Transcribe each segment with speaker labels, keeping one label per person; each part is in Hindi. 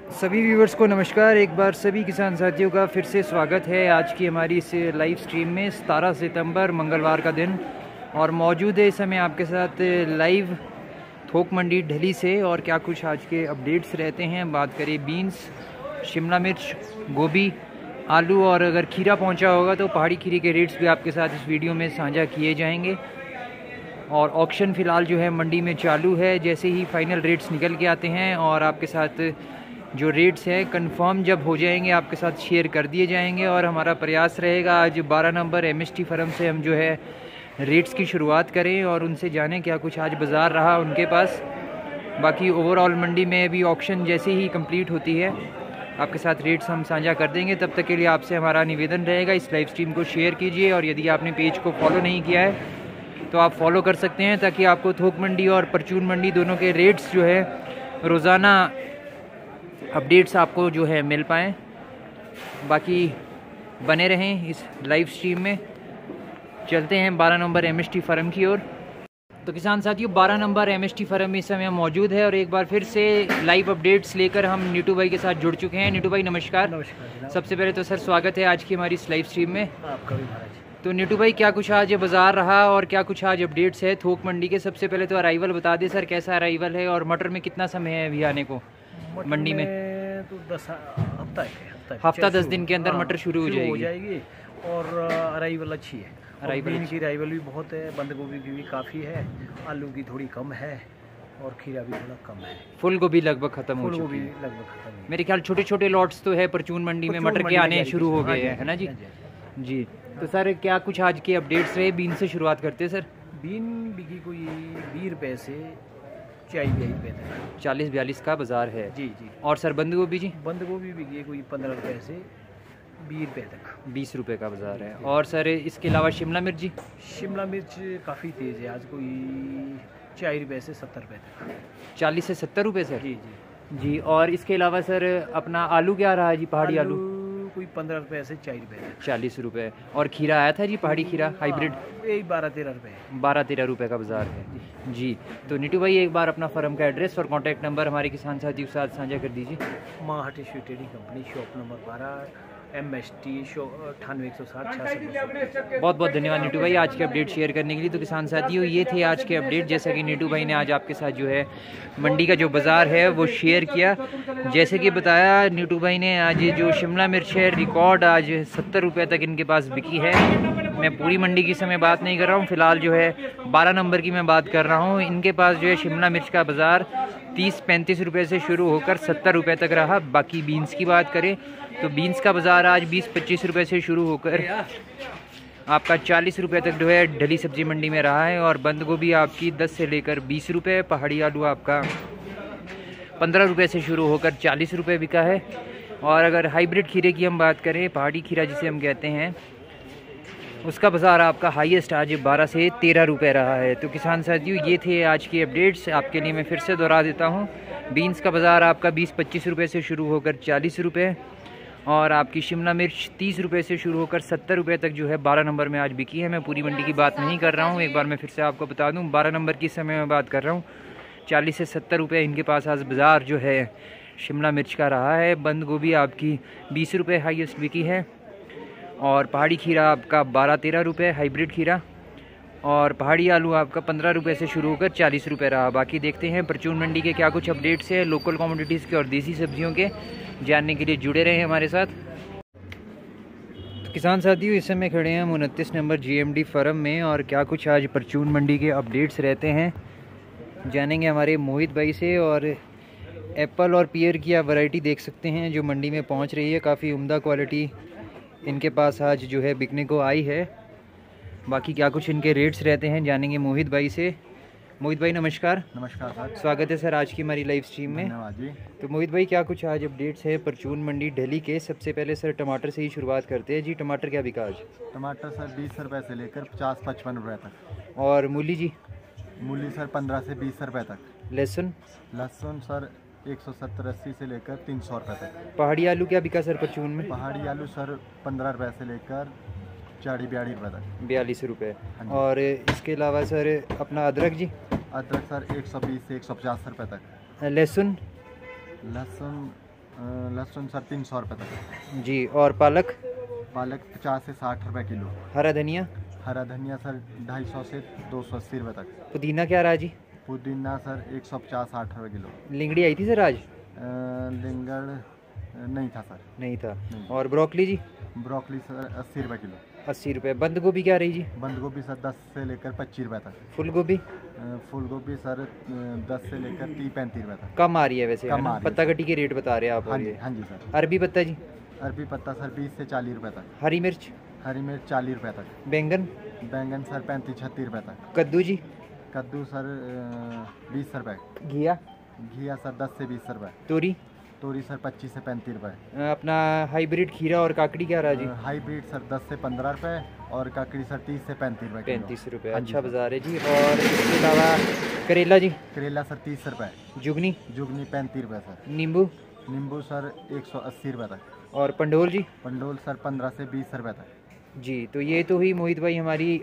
Speaker 1: सभी व्यूवर्स को नमस्कार। एक बार सभी किसान साथियों का फिर से स्वागत है आज की हमारी इस लाइव स्ट्रीम में। 17 सितंबर मंगलवार का दिन और मौजूद है इस समय आपके साथ लाइव थोक मंडी ढली से। और क्या कुछ आज के अपडेट्स रहते हैं, बात करें बीन्स, शिमला मिर्च, गोभी, आलू और अगर खीरा पहुंचा होगा तो पहाड़ी खीरे के रेट्स भी आपके साथ इस वीडियो में साझा किए जाएंगे। और ऑक्शन फ़िलहाल जो है मंडी में चालू है। जैसे ही फाइनल रेट्स निकल के आते हैं और आपके साथ जो रेट्स हैं कंफर्म जब हो जाएंगे आपके साथ शेयर कर दिए जाएंगे। और हमारा प्रयास रहेगा आज 12 नंबर MST फर्म से हम जो है रेट्स की शुरुआत करें और उनसे जानें क्या कुछ आज बाज़ार रहा उनके पास। बाकी ओवरऑल मंडी में भी ऑक्शन जैसे ही कंप्लीट होती है आपके साथ रेट्स हम साझा कर देंगे। तब तक के लिए आपसे हमारा निवेदन रहेगा इस लाइव स्ट्रीम को शेयर कीजिए और यदि आपने पेज को फॉलो नहीं किया है तो आप फॉलो कर सकते हैं ताकि आपको थोक मंडी और परचून मंडी दोनों के रेट्स जो है रोज़ाना अपडेट्स आपको जो है मिल पाएँ। बाकी बने रहें इस लाइव स्ट्रीम में। चलते हैं 12 नंबर MST फर्म की ओर। तो किसान साथियों 12 नंबर MST फर्म में इस समय मौजूद है और एक बार फिर से लाइव अपडेट्स लेकर हम नीटू भाई के साथ जुड़ चुके हैं। नीटू भाई नमस्कार।
Speaker 2: नमस्कार।
Speaker 1: सबसे पहले तो सर स्वागत है आज की हमारी इस लाइव स्ट्रीम में।
Speaker 2: आपका भी महाराज।
Speaker 1: तो नीटू भाई क्या कुछ आज बाज़ार रहा और क्या कुछ आज अपडेट्स है थोक मंडी के? सबसे पहले तो अराइवल बता दें सर, कैसा अराइवल है और मटर में कितना समय है अभी आने को मंडी में?
Speaker 2: तो 10
Speaker 1: हफ्ता 10 दिन के अंदर मटर शुरू हो
Speaker 2: जाएगी और अराइवल अच्छी है।
Speaker 1: अराइवल
Speaker 2: की अराइवल भी बहुत है, बंद गोभी की भी काफ़ी है, आलू की थोड़ी कम है और खीरा भी थोड़ा कम है।
Speaker 1: फुल गोभी लगभग खत्म हो चुकी है।
Speaker 2: लगभग खत्म है।
Speaker 1: मेरे ख्याल छोटे छोटे लॉट्स तो है परचून मंडी में मटर के आने शुरू हो गए हैं, है ना जी? जी तो सर क्या कुछ आज के अपडेट्स रहे? बीन से शुरुआत करते हैं सर।
Speaker 2: बीन बिकी कोई 20 रुपये से 40-42 रुपये तक,
Speaker 1: 40-42 का बाजार है
Speaker 2: जी जी।
Speaker 1: और सर बंद गोभी जी?
Speaker 2: बंद गोभी बिकी है कोई 15 रुपये से 20 रुपये तक,
Speaker 1: 20 रुपये का बाजार है। और सर इसके अलावा शिमला मिर्च जी?
Speaker 2: शिमला मिर्च काफ़ी तेज़ है, आज कोई 4 रुपये से 70 रुपये तक।
Speaker 1: 40 से 70 रुपये सर?
Speaker 2: जी जी
Speaker 1: जी। और इसके अलावा सर अपना आलू क्या रहा है जी? पहाड़ी आलू
Speaker 2: कोई 15 रुपये से 4 रुपये तक।
Speaker 1: 40 रुपये। और खीरा आया था जी पहाड़ी खीरा हाइब्रिड?
Speaker 2: यही 12-13 रुपये।
Speaker 1: 12-13 रुपये का बाजार है जी। तो नीटू भाई एक बार अपना फर्म का एड्रेस और कॉन्टैक्ट नंबर हमारे किसान साथियों के साथ साझा कर दीजिए।
Speaker 2: माँ हटी trading company, shop number 12, MST 9860
Speaker 1: बहुत बहुत धन्यवाद नीटू भाई आज के अपडेट शेयर करने के लिए। तो किसान साथियों ये थे आज के अपडेट। जैसा कि नीटू भाई ने आज आपके साथ जो है मंडी का जो बाज़ार है वो शेयर किया। जैसे कि बताया नीटू भाई ने, आज जो शिमला मिर्च है रिकॉर्ड आज 70 रुपये तक इनके पास बिकी है। मैं पूरी मंडी की समय बात नहीं कर रहा हूँ, फ़िलहाल जो है 12 नंबर की मैं बात कर रहा हूँ। इनके पास जो है शिमला मिर्च का बाज़ार 30-35 रुपये से शुरू होकर 70 रुपये तक रहा। बाकी बीन्स की बात करें तो बीन्स का बाज़ार आज 20-25 रुपये से शुरू होकर आपका 40 रुपये तक जो है ढली सब्जी मंडी में रहा है। और बंद गोभी आपकी 10 से लेकर 20 रुपये, पहाड़ी आलू आपका 15 रुपये से शुरू होकर 40 रुपये बिका है। और अगर हाइब्रिड खीरे की हम बात करें, पहाड़ी खीरा जिसे हम कहते हैं, उसका बाज़ार आपका हाईएस्ट आज 12 से 13 रुपये रहा है। तो किसान साथियों ये थे आज की अपडेट्स। आपके लिए मैं फिर से दोहरा देता हूँ, बीन्स का बाज़ार आपका 20-25 रुपये से शुरू होकर 40 रुपये और आपकी शिमला मिर्च 30 रुपये से शुरू होकर 70 रुपये तक जो है 12 नंबर में आज बिकी है। मैं पूरी मंडी की बात नहीं कर रहा हूँ, एक बार मैं फिर से आपको बता दूँ 12 नंबर की समय में बात कर रहा हूँ। 40 से 70 रुपये इनके पास आज बाज़ार जो है शिमला मिर्च का रहा है। बंद गोभी आपकी 20 रुपये हाईएस्ट बिकी है और पहाड़ी खीरा आपका 12-13 रुपये हाइब्रिड खीरा और पहाड़ी आलू आपका 15 रुपये से शुरू होकर 40 रुपये रहा। बाकी देखते हैं परचून मंडी के क्या कुछ अपडेट्स है लोकल कमोडिटीज़ के और देसी सब्जियों के, जानने के लिए जुड़े रहे हमारे साथ। तो किसान साथियों इस समय खड़े हैं हम 29 नंबर GMD फर्म में और क्या कुछ आज परचून मंडी के अपडेट्स रहते हैं जानेंगे हमारे मोहित भाई से। और एप्पल और पियर की आप वैरायटी देख सकते हैं जो मंडी में पहुंच रही है, काफ़ी उम्दा क्वालिटी इनके पास आज जो है बिकने को आई है। बाकी क्या कुछ इनके रेट्स रहते हैं जानेंगे मोहित भाई से। मोहित भाई नमस्कार।
Speaker 2: नमस्कार सर,
Speaker 1: स्वागत है सर आज की हमारी लाइव स्ट्रीम में।
Speaker 2: धन्यवाद जी।
Speaker 1: तो मोहित भाई क्या कुछ आज अपडेट्स है परचून मंडी ढली के? सबसे पहले सर टमाटर से ही शुरुआत करते हैं जी। टमाटर क्या बिका आज?
Speaker 3: टमाटर सर 20 रुपये से लेकर 50-55 रुपये तक।
Speaker 1: और मूली जी?
Speaker 3: मूली सर 15 से 20 रुपये तक।
Speaker 1: लहसुन?
Speaker 3: लहसुन सर 170-80 से लेकर 300 रुपये तक।
Speaker 1: पहाड़ी आलू क्या बिका सर परचून में?
Speaker 3: पहाड़ी आलू सर 15 रुपये से लेकर 40-42 रुपये तक।
Speaker 1: 42 रुपये।
Speaker 3: हाँ जी।
Speaker 1: और इसके अलावा सर अपना अदरक जी?
Speaker 3: अदरक सर 120 से 150 रुपये तक।
Speaker 1: लहसुन?
Speaker 3: लहसुन लहसुन सर 300 रुपये तक।
Speaker 1: जी, और पालक?
Speaker 3: पालक 50 से 60 रुपये किलो।
Speaker 1: हरा धनिया?
Speaker 3: हरा धनिया सर 250 से 280 रुपये तक।
Speaker 1: पुदीना क्या रहा जी?
Speaker 3: पुदीना सर 150-60 रुपये किलो।
Speaker 1: लिंगड़ी आई थी सर आज?
Speaker 3: लिंगड़ नहीं था सर।
Speaker 1: नहीं था।
Speaker 3: नहीं।
Speaker 1: और ब्रोकली जी?
Speaker 3: ब्रोकली सर 80 रुपये किलो।
Speaker 1: 80 रुपये। बंद गोभी क्या रही जी?
Speaker 3: बंद गोभी सर 10 से लेकर 25 रुपये तक।
Speaker 1: फूल गोभी?
Speaker 3: फूल गोभी सर 10 से लेकर 30-35 रुपये तक।
Speaker 1: कम आ रही है वैसे, है
Speaker 3: कम
Speaker 1: ना?
Speaker 3: आ रही है।
Speaker 1: पत्ता कटी के रेट बता रहे हैं आप?
Speaker 3: हाँ
Speaker 1: और
Speaker 3: जी,
Speaker 1: ये
Speaker 3: हाँ जी सर।
Speaker 1: अरबी पत्ता जी?
Speaker 3: अरबी पत्ता सर 20 से 40 रुपये तक।
Speaker 1: हरी मिर्च?
Speaker 3: हरी मिर्च 40 रुपये तक।
Speaker 1: बैंगन?
Speaker 3: बैंगन सर 35-36 रुपये तक।
Speaker 1: कद्दू जी?
Speaker 3: कद्दू सर 20 रुपये।
Speaker 1: घिया?
Speaker 3: घिया सर 10 से 20 रुपये।
Speaker 1: तोरी?
Speaker 3: तोरी सर 25 से 35 रुपये।
Speaker 1: अपना हाइब्रिड खीरा और काकड़ी क्या रहा जी?
Speaker 3: हाइब्रिड सर 10 से 15 रुपये और काकड़ी सर 30 से 35 रुपये।
Speaker 1: 35 रुपये।
Speaker 3: हाँ जी
Speaker 1: अच्छा
Speaker 3: सर।
Speaker 1: बाजार है जी। और इसके अलावा करेला जी?
Speaker 3: करेला सर 30 रुपये।
Speaker 1: जुगनी?
Speaker 3: जुगनी 35 रुपये सर।
Speaker 1: नींबू?
Speaker 3: नींबू सर 180 रुपये तक।
Speaker 1: और पंडोल जी?
Speaker 3: पंडोल सर 15 से 20 रुपये तक।
Speaker 1: जी, तो ये तो हुई मोहित भाई हमारी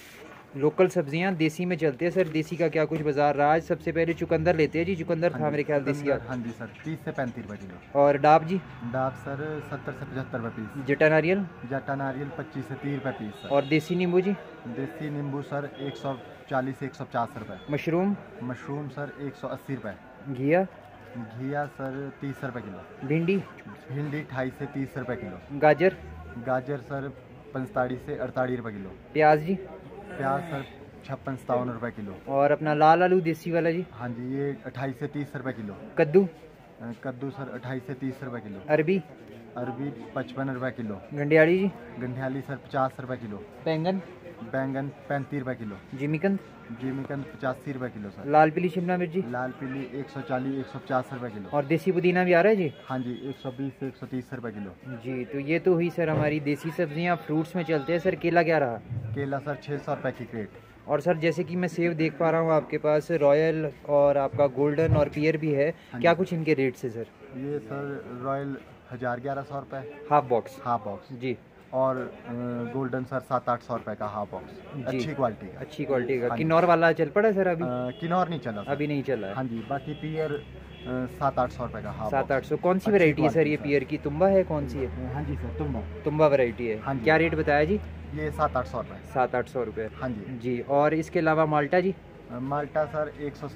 Speaker 1: लोकल सब्जियां। देसी में चलते हैं सर, देसी का क्या कुछ बाजार रहा आज। सबसे पहले चुकंदर लेते हैं जी। चुकंदर था मेरे ख्याल देसी का।
Speaker 3: हाँ जी सर 30 से 35 रुपये किलो।
Speaker 1: और डाब जी?
Speaker 3: डाब सर 70 से 75 रुपये पीस।
Speaker 1: जटा नारियल?
Speaker 3: जटा नारियल 25 से 30 रुपये पीस सर।
Speaker 1: और देसी नींबू जी?
Speaker 3: देसी नींबू सर 140 से 150 रुपये।
Speaker 1: मशरूम?
Speaker 3: मशरूम सर 180 रुपये।
Speaker 1: घिया?
Speaker 3: घिया सर 30 रुपये किलो।
Speaker 1: भिंडी?
Speaker 3: भिंडी 28 से 30 रुपये किलो।
Speaker 1: गाजर?
Speaker 3: गाजर सर 45 से 48 रुपये किलो।
Speaker 1: प्याज जी?
Speaker 3: प्याज सर 56-57 रुपये किलो।
Speaker 1: और अपना लाल आलू देसी वाला जी?
Speaker 3: हाँ जी, ये 28 से 30 रुपये किलो।
Speaker 1: कद्दू?
Speaker 3: कद्दू सर 28 से 30 रुपये किलो।
Speaker 1: अरबी?
Speaker 3: अरबी 55 रुपये किलो।
Speaker 1: गंडियाली जी?
Speaker 3: गंढियाली सर 50 रुपये किलो।
Speaker 1: बैंगन?
Speaker 3: बैंगन 35 रुपये किलो।
Speaker 1: जिमीकंद?
Speaker 3: जिमीकंद 85 रुपये किलो सर।
Speaker 1: लाल पीली शिमला मिर्ची?
Speaker 3: लाल पीली 140-150 रुपये किलो।
Speaker 1: और देसी पुदीना भी आ रहा है जी?
Speaker 3: हाँ जी 120 से 130 रुपये किलो।
Speaker 1: जी, तो ये तो हुई सर हमारी देसी सब्जियां। फ्रूट्स में चलते हैं सर। केला क्या रहा?
Speaker 3: केला सर 600 रुपये की क्रेट।
Speaker 1: और सर जैसे कि मैं सेब देख पा रहा हूँ आपके पास, रॉयल और आपका गोल्डन और पियर भी है। क्या कुछ इनके रेट से सर?
Speaker 3: ये सर रॉयल 1100 रुपये
Speaker 1: हाफ बॉक्स?
Speaker 3: हाफ बॉक्स
Speaker 1: जी।
Speaker 3: और गोल्डन सर 700-800 रुपये का हाफ बॉक्स। अच्छी क्वालिटी का।
Speaker 1: अच्छी क्वालिटी का।
Speaker 3: हाँ जी।
Speaker 1: किन्नौर वाला चल पड़ा सर अभी?
Speaker 3: किन्नौर नहीं चला सर।
Speaker 1: अभी नहीं चला है।
Speaker 3: हाँ जी, बाकी पियर 700-800 रुपये का हाफ।
Speaker 1: 700-800। कौन सी
Speaker 3: अच्छी
Speaker 1: वैरायटी है सर
Speaker 3: क्वालिटी
Speaker 1: ये
Speaker 3: सर।
Speaker 1: पियर की? तुम्बा है? कौन सी है?
Speaker 3: हाँ जी सर तुम्बा।
Speaker 1: तुम्बा वैरायटी है।
Speaker 3: हाँ जी।
Speaker 1: क्या रेट बताया जी?
Speaker 3: ये 700-800 रुपये।
Speaker 1: 700-800 रुपये।
Speaker 3: हाँ जी।
Speaker 1: जी, और इसके अलावा माल्टा जी?
Speaker 3: माल्टा सर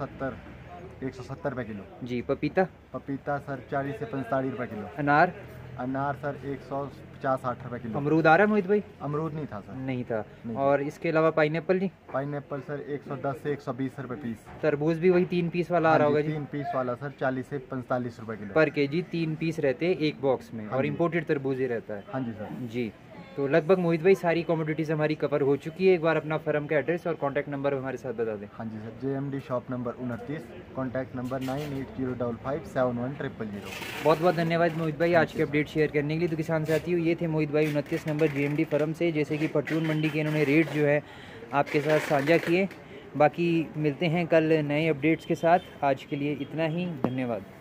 Speaker 3: 170 रुपये किलो।
Speaker 1: जी। पपीता?
Speaker 3: पपीता सर 40 से 45 रुपये किलो।
Speaker 1: अनार?
Speaker 3: अनार सर 150-60 रुपये किलो।
Speaker 1: अमरूद आ रहा है मोहित भाई?
Speaker 3: अमरूद नहीं था सर।
Speaker 1: नहीं था।
Speaker 3: नहीं।
Speaker 1: और इसके अलावा पाइनएप्पल जी?
Speaker 3: पाइनएप्पल सर 110 से 120 रुपये पीस।
Speaker 1: तरबूज भी वही 3 पीस वाला आ रहा होगा जी?
Speaker 3: 3 पीस वाला सर 40 से 45 रुपये किलो।
Speaker 1: पर केजी 3 पीस रहते हैं एक बॉक्स में।
Speaker 3: हाँ
Speaker 1: और
Speaker 3: जी।
Speaker 1: इम्पोर्टेड तरबूज ही रहता है।
Speaker 3: हाँ जी सर।
Speaker 1: जी, तो लगभग मोहित भाई सारी कमोडिटीज़ हमारी कवर हो चुकी है। एक बार अपना फर्म का एड्रेस और कॉन्टैक्ट नंबर हमारे साथ बता दें।
Speaker 3: हाँ जी sir, JMD shop number 29, contact number 9805571000।
Speaker 1: बहुत बहुत धन्यवाद मोहित भाई आज के अपडेट शेयर करने के लिए। तो किसान साथियों, ये थे मोहित भाई 29 नंबर JMD फर्म से। जैसे कि परचून मंडी के इन्होंने रेट जो है आपके साथ साझा किए। बाकी मिलते हैं कल नए अपडेट्स के साथ। आज के लिए इतना ही, धन्यवाद।